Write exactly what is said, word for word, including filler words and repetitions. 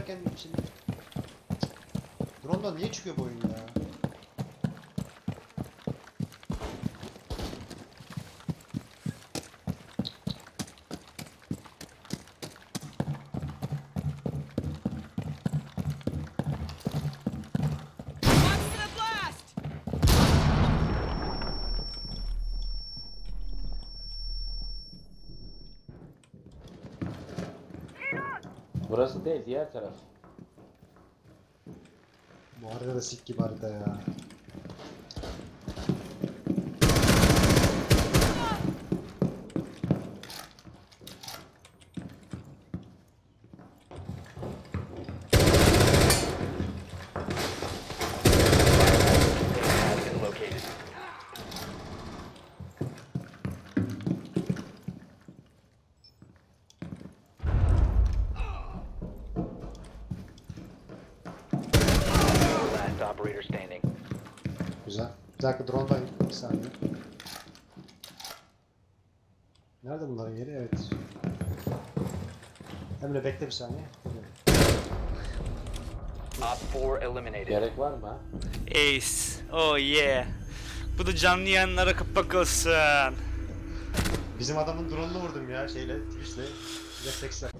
oynarken şimdi... Drone'dan niye çıkıyor bu oyun ya? Burası değil, diğer taraf. Bu harita da sik gibi harita ya. Operator standing. Güzel. Bir dakika drone'dan bir saniye. Nerede bunların yeri? Evet. Emre bekle bir saniye. Op four eliminated. Gerek var mı ha? Ace. Oh yeah. Bu da canlı yayınlara kapak olsun. Bizim adamın drone'unu vurdum ya şeyle, Twitch'le. Refleksle.